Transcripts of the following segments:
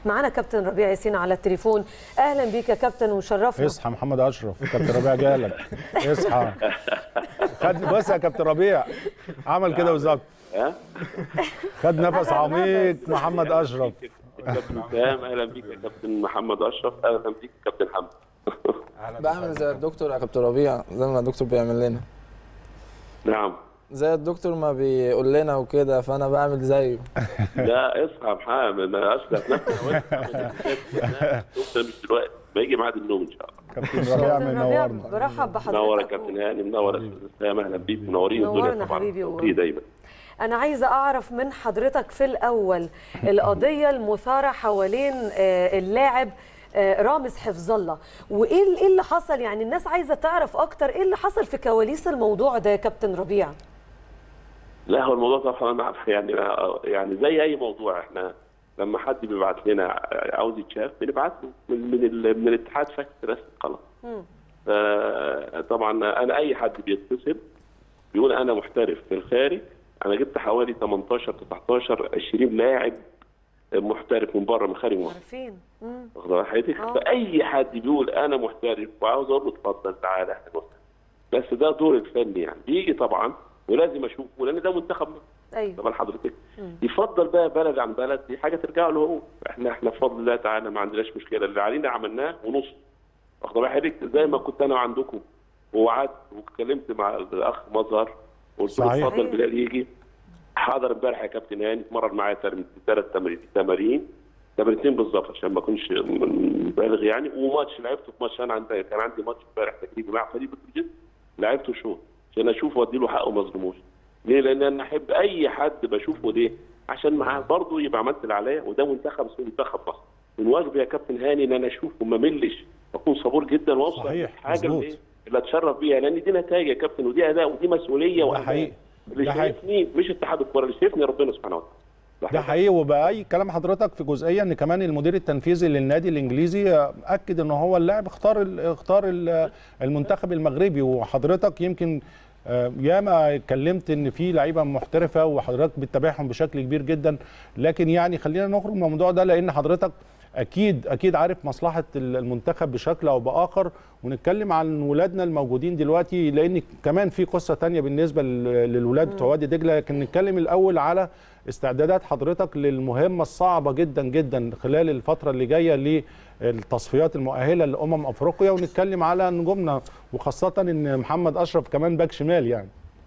معانا كابتن ربيع ياسين على التليفون. اهلا بيك يا كابتن وشرفنا. اصحى محمد اشرف، كابتن ربيع جالك. اصحى. بص يا كابتن ربيع عمل كده بالظبط. خد نفس عميق محمد اشرف. كابتن سام اهلا بيك يا كابتن محمد اشرف. اهلا بيك يا كابتن حمد. بعمل زي الدكتور يا كابتن ربيع، زي ما الدكتور بيعمل لنا. نعم زي الدكتور ما بيقول لنا وكده، فانا بعمل زيه. لا اصحى يا محمد، انا اشرف نفسي. الدكتور مش دلوقتي، بيجي ميعاد النوم ان شاء الله. كابتن ربيع منورنا. برحب بحضرتك. منور يا كابتن هاني، منور يا استاذ سام. اهلا بيك، منورين الدنيا طبعا دايما. أنا عايزة أعرف من حضرتك في الأول القضية المثارة حوالين اللاعب رامز حفظ الله، وإيه اللي حصل؟ يعني الناس عايزة تعرف أكتر إيه اللي حصل في كواليس الموضوع ده يا كابتن ربيع. لا هو الموضوع طبعا يعني زي أي موضوع، إحنا لما حد بيبعت لنا عاوز يتشاف بنبعت له من الاتحاد فاكس رسمي خلاص. طبعا أنا أي حد بيتصل بيقول أنا محترف في الخارج، أنا جبت حوالي 18 19 20 لاعب محترف من بره من خارج مصر. عارفين. واخد بالك حضرتك؟ فأي حد بيقول أنا محترف وعاوز أقول له اتفضل تعالى احنا محترف. بس ده دور الفني يعني، بيجي طبعا ولازم أشوفه لأن ده منتخب مصر. أيوه. طبعا حضرتك يفضل بقى بلد عن بلد، دي حاجة ترجع له هو. احنا بفضل الله تعالى ما عندناش مشكلة، اللي علينا عملناه ونص. واخد بالك حضرتك؟ زي ما كنت أنا عندكم ووعدت واتكلمت مع الأخ مظهر وقلت له اتفضل بلال يجي. حاضر امبارح يا كابتن هاني، اتمرن معايا 3 تمرينتين بالظبط عشان ما اكونش بالغ يعني، وماتش لعبته في ماتش. انا كان عندي ماتش امبارح تجريبي مع فريق البيت، لعبته شوط عشان اشوفه وادي له حقه ما اظلموش. ليه؟ لان انا احب اي حد بشوفه ليه؟ عشان معاه برضه يبقى عملت اللي عليا، وده منتخب مصر. من واجبي يا كابتن هاني ان انا اشوفه ما ملش، اكون صبور جدا واوصل حاجه اللي اتشرف بيها، لان دي نتائج يا كابتن ودي اداء ودي مسؤوليه. ده حقيقي. اللي شايفني مش اتحاد الكوره، اللي شايفني ربنا سبحانه وتعالى. ده حقيقي. وبأي كلام حضرتك في جزئيه ان كمان المدير التنفيذي للنادي الانجليزي اكد ان هو اللاعب اختار المنتخب المغربي، وحضرتك يمكن ياما اتكلمت ان في لعيبه محترفه وحضرتك بتتابعهم بشكل كبير جدا، لكن يعني خلينا نخرج من الموضوع ده لان حضرتك اكيد عارف مصلحه المنتخب بشكل او باخر، ونتكلم عن ولادنا الموجودين دلوقتي لان كمان في قصه ثانيه بالنسبه للولاد بتوع وادي دجله. لكن نتكلم الاول على استعدادات حضرتك للمهمه الصعبه جدا جدا خلال الفتره اللي جايه للتصفيات المؤهله لامم افريقيا، ونتكلم على نجومنا وخاصه ان محمد اشرف كمان باك شمال يعني.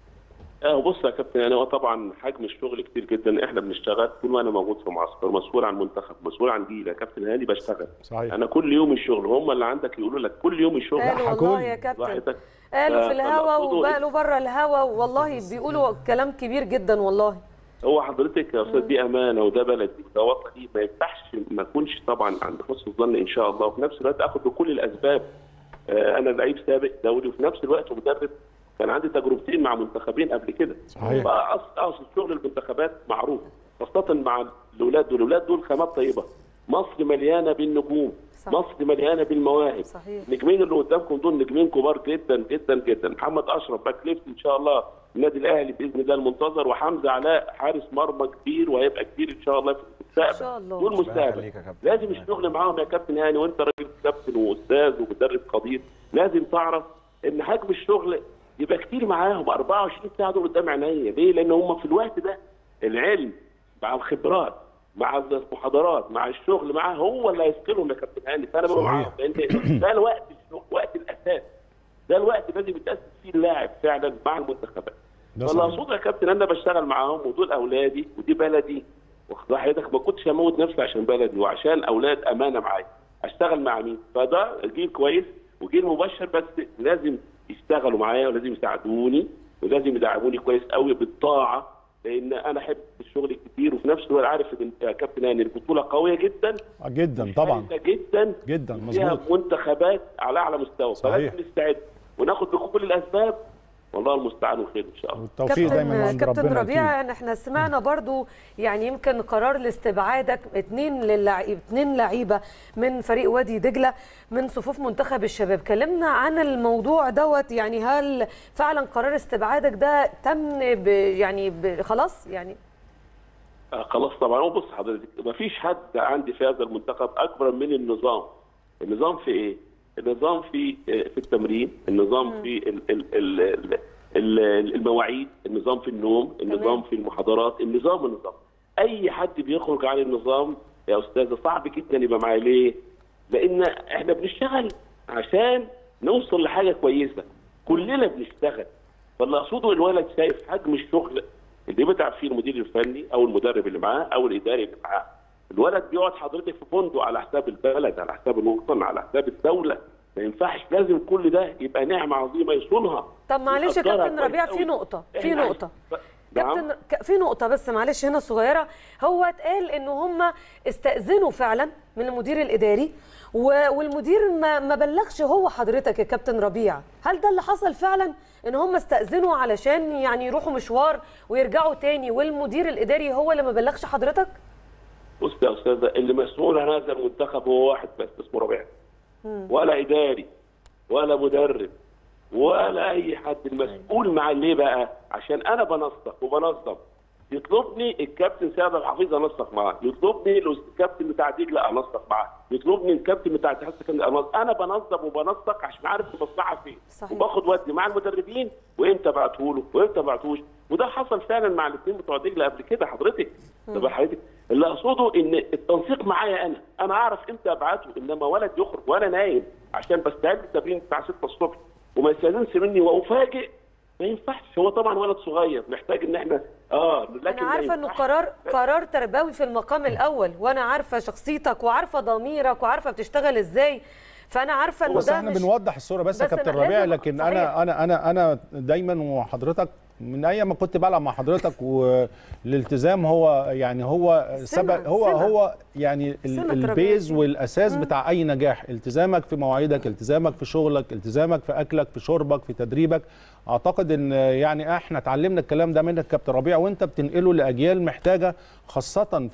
بص يا كابتن، يعني هو طبعا حجم الشغل كتير جدا. احنا بنشتغل طول ما انا موجود في معسكر، مسؤول عن منتخب، مسؤول عن جيل يا كابتن هاني، بشتغل. صحيح. انا كل يوم الشغل، هم اللي عندك يقولوا لك كل يوم الشغل. قالوا والله يا كابتن، قالوا في الهوا وقالوا بره الهوا، والله بيقولوا كلام كبير جدا والله. هو حضرتك يا استاذ دي امانه وده بلدي وده وطني، ما ينفعش ما اكونش طبعا عند حسن الظن ان شاء الله، وفي نفس الوقت اخد بكل الاسباب. انا لعيب سابق دولي وفي نفس الوقت مدرب، كان عندي تجربتين مع منتخبين قبل كده. صحيح. فاصل شغل المنتخبات معروف، خاصه مع الاولاد دول خامات طيبه. مصر مليانه بالنجوم. صح. مصر مليانه بالمواهب. صحيح. النجمين اللي قدامكم دول نجمين كبار جدا جدا جدا. محمد اشرف باك ليفت ان شاء الله النادي الاهلي باذن الله المنتظر، وحمزه علاء حارس مرمى كبير وهيبقى كبير ان شاء الله في المستقبل. ان شاء الله. دول مستقبل. لازم الشغل معاهم يا كابتن هاني، وانت راجل كابتن واستاذ ومدرب قدير، لازم تعرف ان حجم الشغل يبقى كتير معاهم. 24 ساعه دول قدام عينيا. ليه؟ لان هم في الوقت ده العلم مع الخبرات مع المحاضرات مع الشغل معاه هو اللي هيثقلهم يا كابتن هاني. فانا بقول معاهم لان ده الوقت وقت الاساس، ده الوقت لازم يتاسس فيه اللاعب فعلا مع المنتخبات. فاللي اقصده يا كابتن انا بشتغل معاهم ودول اولادي ودي بلدي. واخد حضرتك؟ ما كنتش هموت نفسي عشان بلدي وعشان اولاد امانه معايا. اشتغل مع مين؟ فده جيل كويس وجيل مباشر، بس لازم يشتغلوا معايا ولازم يساعدوني ولازم يدعموني كويس قوي بالطاعه، لان انا احب الشغل كتير وفي نفس الوقت عارف ان يا كابتن هاني البطوله قويه جدا جدا طبعا جدا مظبوط، فيها منتخبات على اعلى مستوى. فلازم نستعد وناخد بكل الاسباب، والله المستعان وخير ان شاء الله. والتوفيق دايما عند ربنا. كابتن ربيع، احنا سمعنا برضو يعني يمكن قرار لاستبعادك 2 لعيبه من فريق وادي دجله من صفوف منتخب الشباب. كلمنا عن الموضوع دوت، يعني هل فعلا قرار استبعادك ده تم خلاص يعني؟ خلاص طبعا. هو بص حضرتك، ما فيش حد عندي في هذا المنتخب اكبر من النظام. النظام في ايه؟ النظام في التمرين، النظام في المواعيد، النظام في النوم، النظام في المحاضرات، النظام. اي حد بيخرج عن النظام يا استاذه صعب جدا يبقى معاه. ليه؟ لان احنا بنشتغل عشان نوصل لحاجه كويسه، كلنا بنشتغل. فاللي اقصده الولد شايف حجم الشغل اللي بيتعب فيه المدير الفني او المدرب اللي معاه او الاداري اللي معاه. الولد بيقعد حضرتك في فندق على حساب البلد، على حساب الوطن، على حساب الدوله. ما ينفعش، لازم كل ده يبقى نعمه عظيمه يصونها. طب معلش يا كابتن ربيع، في نقطه كابتن، في نقطه بس معلش هنا صغيره. هو اتقال ان هم استأذنوا فعلا من المدير الاداري والمدير ما بلغش هو حضرتك يا كابتن ربيع. هل ده اللي حصل فعلا، ان هم استأذنوا علشان يعني يروحوا مشوار ويرجعوا تاني والمدير الاداري هو اللي ما بلغش حضرتك؟ بص يا استاذه، اللي مسؤول عن هذا المنتخب هو واحد بس اسمه ربيع. ولا اداري ولا مدرب ولا اي حد. المسؤول مع ليه بقى؟ عشان انا بنسق وبنظم. يطلبني الكابتن سيد الحفيظ انسق معاه، يطلبني الكابتن بتاع دجله انسق معاه، يطلبني الكابتن بتاع اتحاد السكندري. انا بنظم وبنسق عشان عارف المصلحه فين، وباخد ودي مع المدربين وامتى ابعته له وامتى ما ابعتوش. وده حصل فعلا مع الاثنين بتوع دجله قبل كده حضرتك. طب حضرتك اللي اقصده ان التنسيق معايا انا اعرف امتى ابعته. انما ولد يخرج وانا نايم عشان بستعد التمرين بتاع 6 الصبح وما يستاذنش مني وافاجئ، ما ينفعش. هو طبعا ولد صغير محتاج ان احنا لكن انا عارفه انه قرار تربوي في المقام الاول، وانا عارفه شخصيتك وعارفه ضميرك وعارفه بتشتغل ازاي، فانا عارفه انه بس احنا بنوضح الصوره بس يا كابتن ربيع. لكن انا دايما وحضرتك من ايام ما كنت بلعب مع حضرتك، والالتزام هو يعني هو سبب، هو يعني البيز والاساس بتاع اي نجاح. التزامك في مواعيدك، التزامك في شغلك، التزامك في اكلك، في شربك، في تدريبك. اعتقد ان يعني احنا اتعلمنا الكلام ده منك كابتن ربيع، وانت بتنقله لاجيال محتاجه، خاصه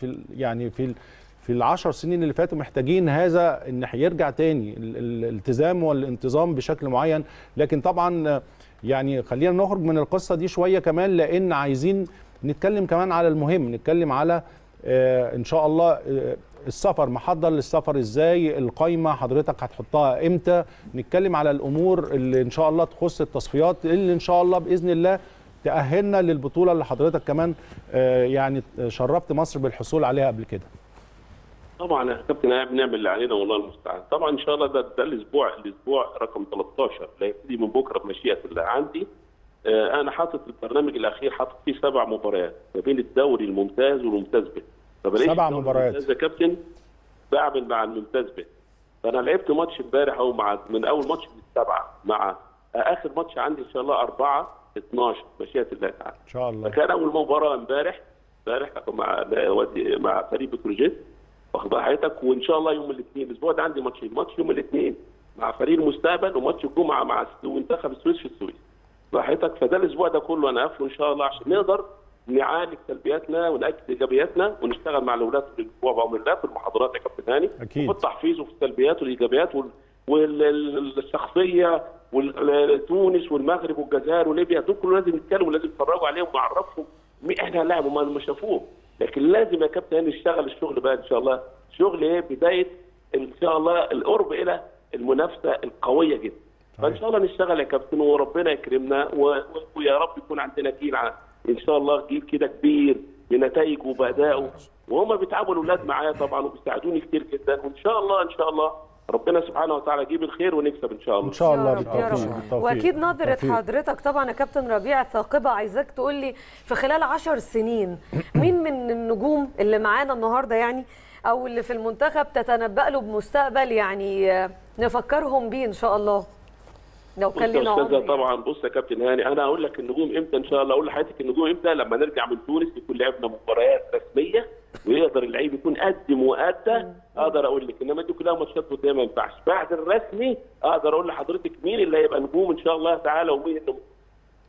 في ال10 سنين اللي فاتوا محتاجين هذا، ان يرجع تاني الالتزام والانتظام بشكل معين. لكن طبعا يعني خلينا نخرج من القصه دي شويه كمان، لان عايزين نتكلم كمان على المهم، نتكلم على ان شاء الله السفر. محضر للسفر ازاي؟ القايمه حضرتك هتحطها امتى؟ نتكلم على الامور اللي ان شاء الله تخص التصفيات اللي ان شاء الله باذن الله تأهلنا للبطوله اللي حضرتك كمان يعني شرفت مصر بالحصول عليها قبل كده. طبعا يا كابتن بنعمل اللي علينا والله المستعان. طبعا ان شاء الله ده الاسبوع رقم 13 اللي هيبتدي من بكره بمشيئه الله. عندي انا حاطط البرنامج الاخير، حاطط فيه 7 مباريات ما بين الدوري الممتاز والممتاز ب. 7 مباريات يا كابتن بعمل مع الممتاز ب. فانا لعبت ماتش امبارح اهو من اول ماتش للسبعه، مع اخر ماتش عندي ان شاء الله 4/12 مشيئه الله تعالى ان شاء الله. فكان اول مباراه امبارح مع فريق بتروجيت، واخد حضرتك. وان شاء الله يوم الاثنين، الاسبوع ده عندي ماتشين، ماتش يوم الاثنين مع فريق المستقبل، وماتش الجمعه مع منتخب السويس في السويس، حضرتك. فده الاسبوع ده كله انا قافله ان شاء الله عشان نقدر نعالج سلبياتنا ونأكد ايجابياتنا، ونشتغل مع الاولاد في الاسبوع بامر الله في المحاضرات يا كابتن هاني، اكيد، وفي التحفيظ وفي السلبيات والايجابيات والشخصيه وتونس والمغرب والجزائر وليبيا، دول كله لازم نتكلم ولازم نتفرجوا عليهم ونعرفهم احنا هنلاعب وما ما شافوه. لكن لازم يا كابتن هاني نشتغل الشغل بقى ان شاء الله. شغل ايه؟ بدايه ان شاء الله القرب الى المنافسه القويه جدا. فان شاء الله نشتغل يا كابتن وربنا يكرمنا ويا رب يكون عندنا جيل ان شاء الله، جيل كده كبير بنتائجه وبادائه، وهم بيتعبوا الاولاد معايا طبعا وبيساعدوني كتير جدا. وان شاء الله ربنا سبحانه وتعالى يجيب الخير ونكسب ان شاء الله. ان شاء الله بالتوفيق. واكيد نظره حضرتك طبعا يا كابتن ربيع ثاقبه، عايزاك تقول لي في خلال 10 سنين مين من النجوم اللي معانا النهارده يعني او اللي في المنتخب تتنبأ له بمستقبل يعني نفكرهم بيه ان شاء الله لو كان لنا عمر؟ طبعا بص يا كابتن هاني، انا هقول لك النجوم امتى ان شاء الله. اقول لحضرتك النجوم امتى؟ لما نرجع من تونس يكون لعبنا مباريات رسميه ويقدر اللعيب يكون قدم وادى، اقدر اقول لك. انما دي كلها ماتشات قدام ما ينفعش. بعد الرسمي اقدر اقول لحضرتك مين اللي هيبقى نجوم ان شاء الله تعالى ومين اللي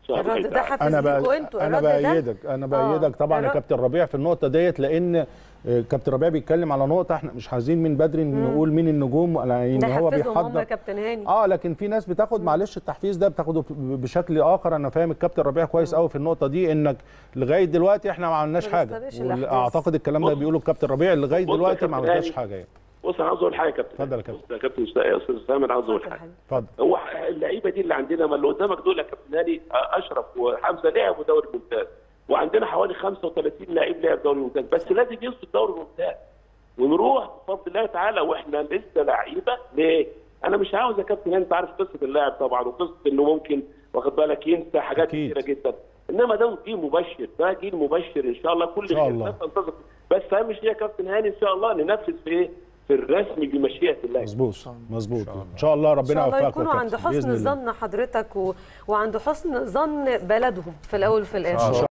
الرد ده حافز انا ليكوا انتوا. انا بايدك طبعا يا كابتن ربيع في النقطه ديت، لان كابتن ربيع بيتكلم على نقطه احنا مش عايزين من بدري نقول مين النجوم، ان هو بيحضر كابتن هاني. لكن في ناس بتاخد معلش التحفيز ده بتاخده بشكل اخر. انا فاهم الكابتن ربيع كويس قوي في النقطه دي، انك لغايه دلوقتي احنا ما عملناش حاجه، اعتقد الكلام ده بيقوله الكابتن ربيع، لغايه دلوقتي ما عملناش حاجه يعني. بص انا عاوز اقول حاجه يا كابتن. اتفضل يا كابتن. يا كابتن استاذ سامر، عاوز اقول حاجه. اتفضل. هو اللعيبه دي اللي عندنا، ما اللي قدامك دول يا كابتن هاني، اشرف وحمزه لعبوا دوري ممتاز، وعندنا حوالي 35 لعيب لعب دوري ممتاز، بس لازم يوصل الدوري الممتاز ونروح بفضل الله تعالى واحنا لسه لعيبه. ليه؟ انا مش عاوز يا كابتن هاني، انت عارف قصه اللاعب طبعا، وقصه انه ممكن واخد بالك ينسى حاجات كثيره جدا، انما ده جيل مبشر، ده جيل مبشر ان شاء الله. كل الناس تنتظر، بس اهم شيء يا كابتن هاني ان شاء الله ننفذ في ايه؟ في الرسم بمشيئه الله. مظبوط ان شاء الله. ربنا يوفقك. يكونوا عند حسن ظن حضرتك وعند حسن ظن بلدهم في الاول وفي الاخر.